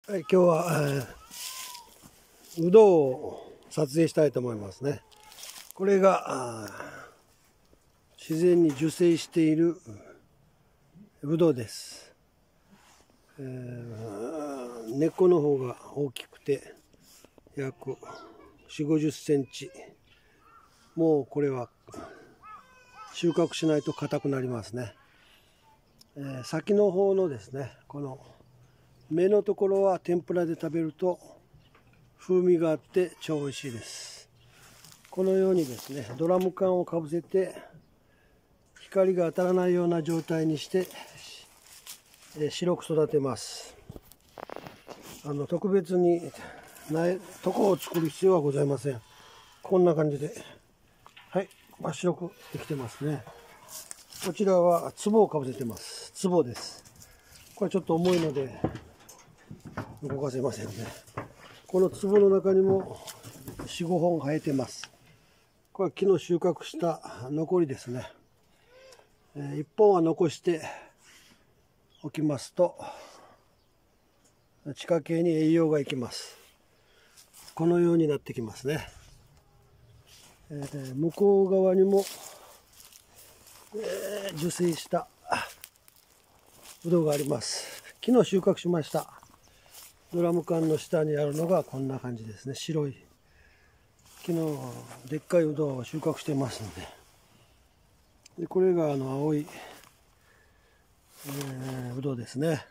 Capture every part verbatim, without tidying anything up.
はい、今日は、えー、うどを撮影したいと思いますね。これが自然に受精しているうどです。えー、根っこの方が大きくて約よんじゅう、ごじゅっセンチ。もうこれは収穫しないと硬くなりますね。えー、先の方のですね、この芽のところは天ぷらで食べると風味があって超美味しいです。このようにですね、ドラム缶をかぶせて光が当たらないような状態にして、えー、白く育てます。あの特別に苗床を作る必要はございません。こんな感じで、はい、真っ白くできてますね。こちらは壺をかぶせてます。壺です。これちょっと重いので動かせませんね。この壺の中にもよん、ごほん生えてます。これは昨日収穫した残りですね。いっぽんは残しておきますと地下茎に栄養がいきます。このようになってきますね。えー、向こう側にも、えー、受精したぶどうがあります。昨日収穫しました。ドラム缶の下にあるのがこんな感じですね。白い。昨日でっかいうどうを収穫してますので。でこれがあの青い、えー、ぶどうですね。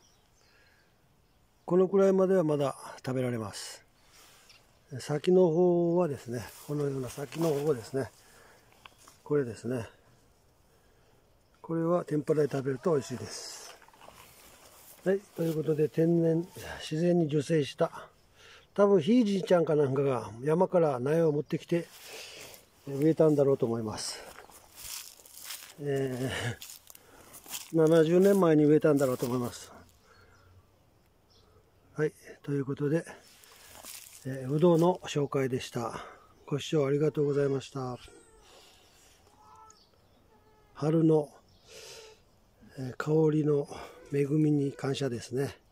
このくらいまではまだ食べられます。先の方はですね、このような先の方ですね。これですね。これは天ぷらで食べると美味しいです。はい、ということで天然自然に受精した多分ひいじいちゃんかなんかが山から苗を持ってきて植えたんだろうと思います。えー、ななじゅうねんまえに植えたんだろうと思います。はい、ということで、えー、うどうの紹介でした。ご視聴ありがとうございました。春の香りの恵みに感謝ですね。